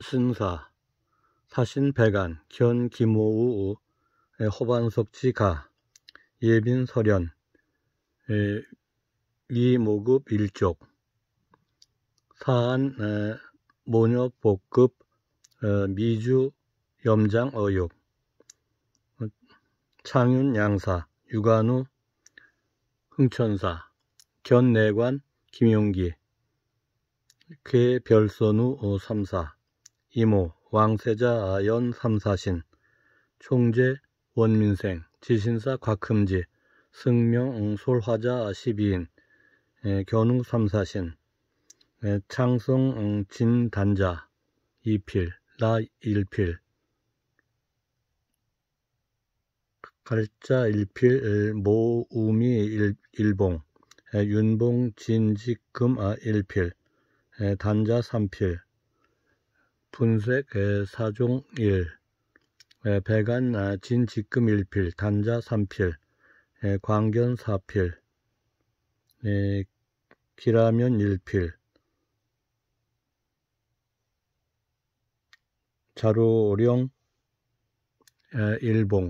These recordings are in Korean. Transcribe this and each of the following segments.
신사, 사신배간, 견기모우, 호반석지가, 예빈설현, 위모급 일족, 사안 모녀복급, 미주 염장어육, 창윤양사, 유관우 흥천사, 견내관 김용기, 괴별선우 삼사, 이모 왕세자 연삼사신, 총재 원민생, 지신사 곽흠지, 승명 솔화자 12인, 견우 삼사신, 창성 진단자 2필, 나 1필, 갈자 1필, 모우미 1봉, 윤봉 진직금 1필, 단자 3필, 분색 사종 1, 배간 진직금 1필, 단자 3필, 광견 4필, 기라면 1필, 자로령 1봉,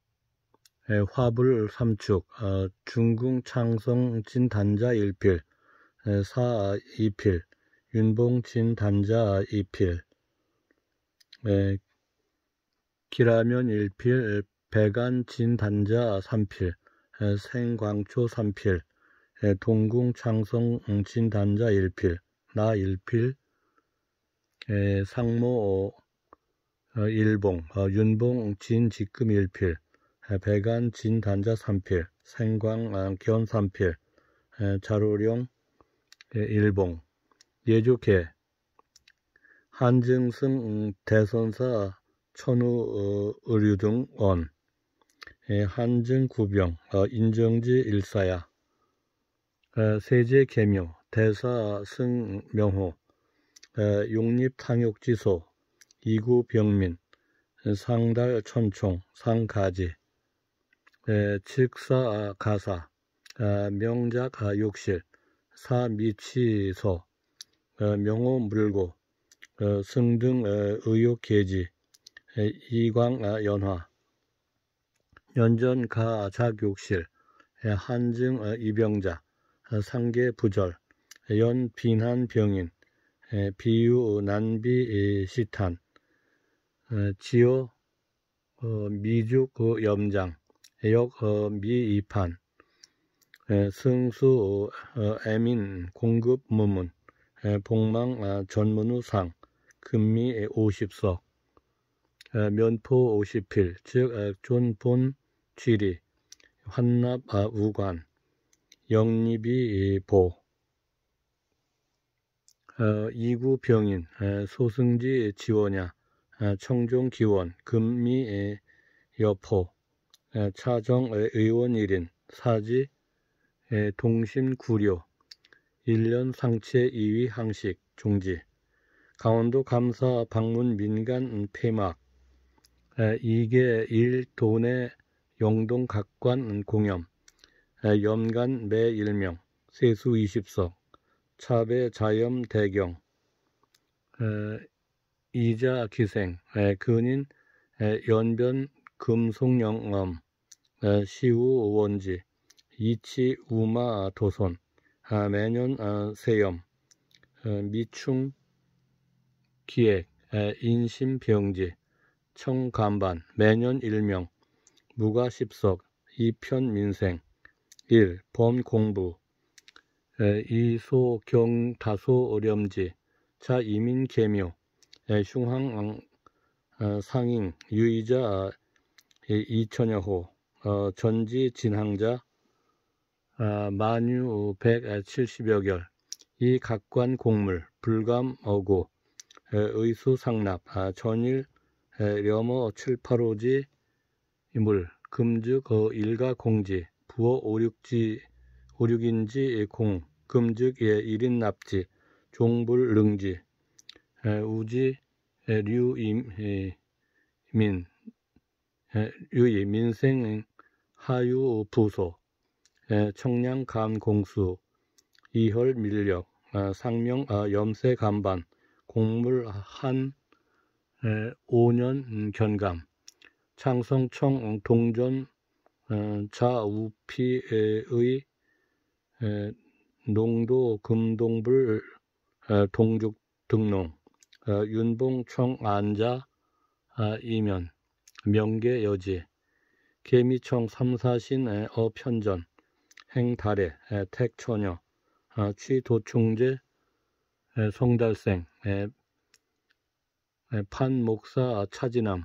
화불 3축, 중궁 창성 진단자 1필, 사 2필, 윤봉 진단자 2필, 기라면 1필, 배간 진단자 3필, 생광초 3필, 동궁 창성 진단자 1필, 나 1필, 상모 1봉, 윤봉 진직금 1필, 배간 진단자 3필, 생광 견 3필, 자로령 1봉, 예조계 한증승 대선사 천우 의류등 원, 한증구병 인정지 일사야, 세제계묘 대사 승명호, 용립탕욕지소 이구병민, 상달 천총 상가지, 칙사가사, 명작욕실, 사미치소, 명호물고, 승등 의욕계지, 이광연화, 연전가작욕실, 한증 이병자, 상계부절, 연빈한병인, 비유난비시탄, 지오 미죽염장, 역미이판, 승수 애민 공급무문, 복망 전문우상, 금미 50석, 면포 50필, 즉 존본 취리, 환납 우관, 영립이 보, 이구병인, 소승지 지원야, 청종기원, 금미 여포, 차정 의원 1인, 사지 동심구료, 1년 상체 2위 항식 종지, 강원도 감사 방문 민간 폐막, 2개 1도내 영동 각관 공염, 연간 매 1명, 세수 20석, 차배 자염 대경, 이자 기생, 근인 연변 금속영엄, 시우 원지, 이치 우마 도손, 매년 세염, 미충 기획, 인심병지, 청간반, 매년 1명, 무가 10석, 2편 민생, 1. 범공부, 2. 소경 다소 어렴지, 자 이민 계묘, 흉항 상잉, 유의자 2천여호, 전지 진항자 만유 170여 결, 이 각관 공물, 불감 어고, 의수 상납, 전일 려머 7, 8호지 물, 금즉 일가 공지, 부어 5,6인지 공, 금즉 1인 납지, 종불 능지, 우지 류이 민생 하유 부소, 청량 간 공수, 이혈 밀력, 상명 염세 간반, 공물 한 5년 견감, 창성청 동전 자우피의 농도 금동불 동죽 등농, 윤봉청 안자 이면, 명계 여지, 개미청 삼사신 어편전, 행달해 택처녀, 취도충제 송달생, 판목사 차진남,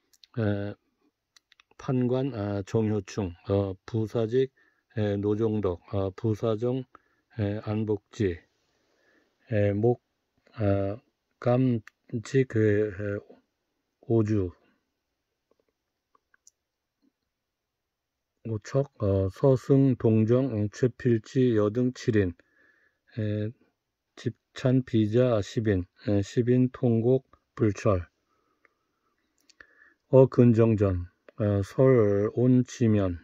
판관 정효충, 부사직 노종덕, 부사정 안복지, 목감직 오주, 오척 서승 동정 최필지 여등 7인, 집찬 비자 10인, 10인 통곡 불철, 근정전 설 온지면,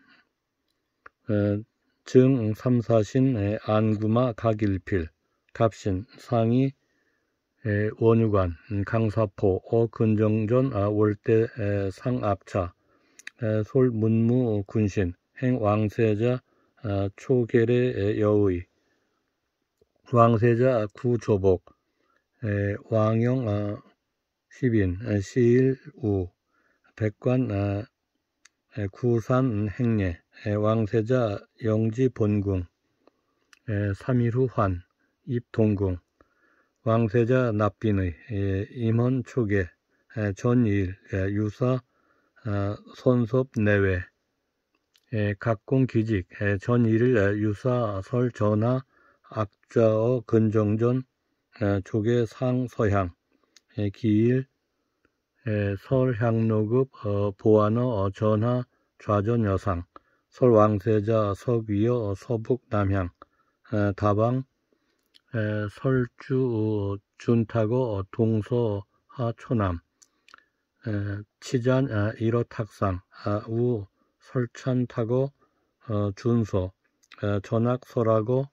증 삼사신 안구마 각일필, 갑신 상이 원유관 강사포 근정전 월대 상악차, 솔 문무 군신 행 왕세자 초계례 여의, 왕세자 구조복 왕영 10인 시일우, 백관 구산 행례 왕세자 영지 본궁 3일 후 환 입동궁, 왕세자 납빈의 임헌 초계 전일 유사 선섭 내외, 각공 기직 전일을 유사 설 전하 악자어 근정전 조계 상 서향, 기일 설 향로급 보안어 전하 좌전 여상, 설 왕세자 석위어 서북 남향, 다방 설주 준타거 동서 하초남, 치잔 1호 탁상 우 설찬 타거 준서, 전학 설하고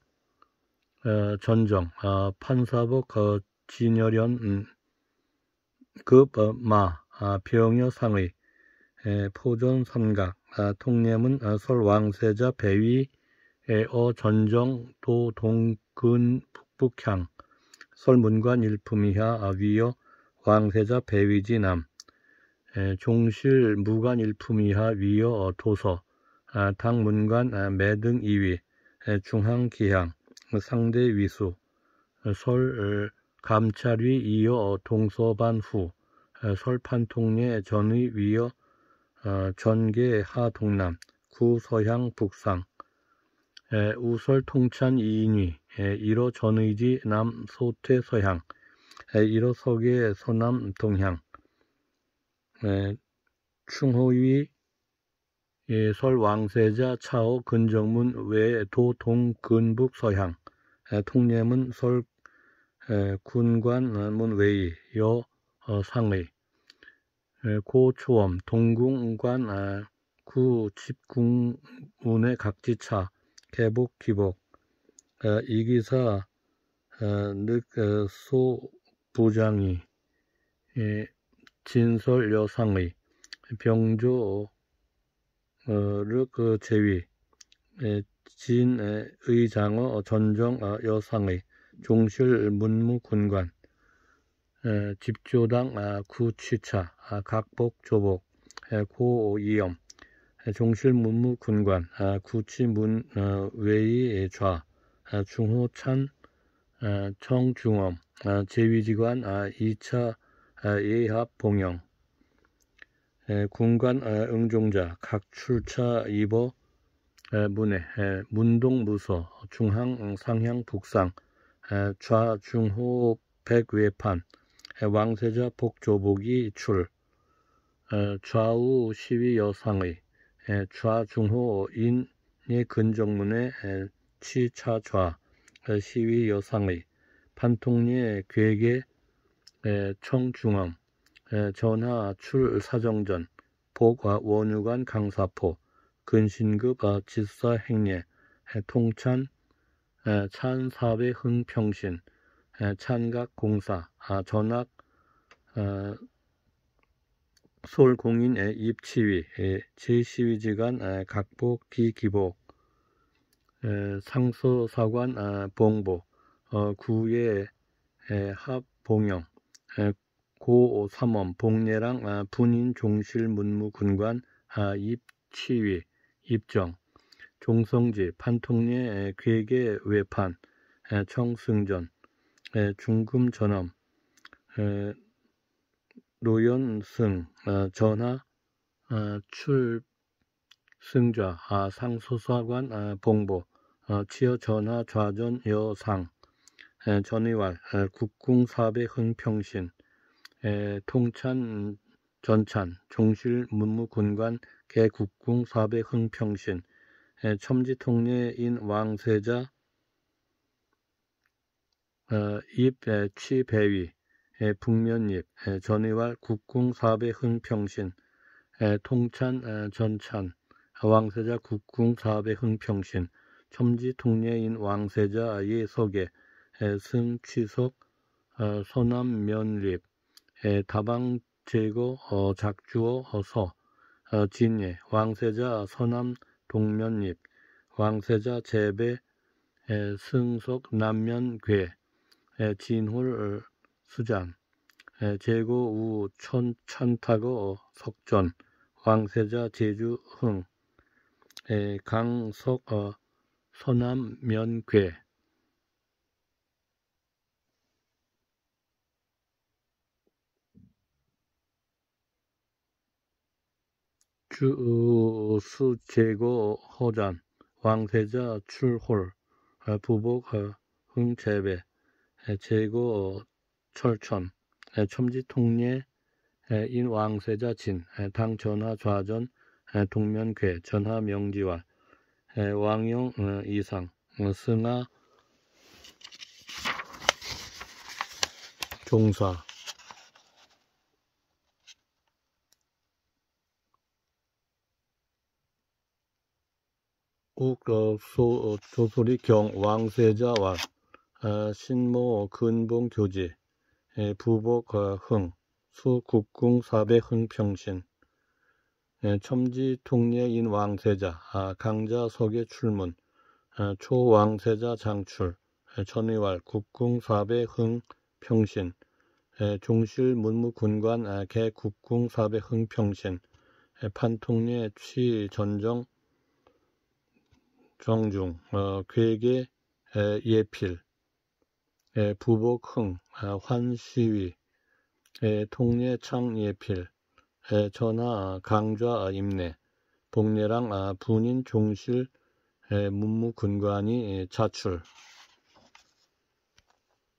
전정 판사복 진여련 급 마 병여 상의, 포전 삼각 통례문 설 왕세자 배위 전정 도 동근 북북향, 설 문관 일품이하 위여 왕세자 배위지 남, 종실 무관 일품이하 위여 도서 당문관 매등 2위, 중항 기향 상대 위수, 설 감찰위 이어 동서반 후, 설 판통례 전의 위여 전계 하 동남, 구 서향 북상, 우설 통찬 2인위 1호 전의지 남 소퇴 서향, 1호 서계 서남 동향, 충호위 설 왕세자 차오 근정문 외 도동 근북 서향, 통례문 설 군관문 외의 여 상의, 고초엄 동궁관 구 집궁문의 각지차 개복 기복, 이기사 늑소 부장이 진설 여상의, 병조 륵 제위 진 의장어 전정 여상의, 종실 문무 군관, 집조당 구취차 각복 조복 고이염, 종실 문무 군관 구취 문 외의 좌, 중호찬 청중엄, 제위지관 2차 예합 봉영, 군관 응종자 각출차 입어 문해, 문동무서 중항 상향 북상, 좌중호 백외판, 왕세자 복조복이 출, 좌우 시위 여상의, 좌중호 인예 근정문의 취차좌 시위 여상의, 판통례 괴계 청중엄, 전하 출 사정전, 복 원유관 강사포, 근신급 지사 행례, 통찬 찬사배 흥평신, 찬각 공사, 전학 서울공인 입치위 제12지간 각복 기기복 상서사관 봉보 구예 합봉영 고3원 복례랑 분인 종실 문무군관 입치위 입정 종성지 판통례 괴계 외판 청승전 중금전엄 노연승 전하 출승좌 상소사관 봉보 치어 전하 좌전 여상 전의왈 국궁사배 흥평신 통찬 전찬 종실 문무군관 개국궁사배 흥평신 첨지통례인 왕세자 입취배위 북면입 전의왈 국궁사배 흥평신 통찬 전찬 왕세자 국궁사배 흥평신 첨지통례인 왕세자 예석에 승취속 서남면립 다방제거 작주어 서 진예 왕세자 서남 동면립 왕세자 제배 승속 남면괴 진홀 수장 제고 우 천탄타거 석전 왕세자 제주흥 강석 서남면괴 수제고 허잔 왕세자 출홀 부복 흥제배 제고 철천 첨지통례 인 왕세자 진 당전하 좌전 동면괴 전하 명지왈 왕용 이상 승하 종사 조소리 경 왕세자왈 신모 근봉 교지 부복 흥 수국궁 사배 흥평신 첨지통례인 왕세자 강자 석의 출문 초왕세자 장출 전의왈 국궁 사배 흥평신 종실 문무군관 개국궁 사배 흥평신 판통례 취전정 정중 괴계 예필 부복 흥 환시위 통례창 예필 전하 강좌 임내 복례랑 분인 종실 문무군관이 자출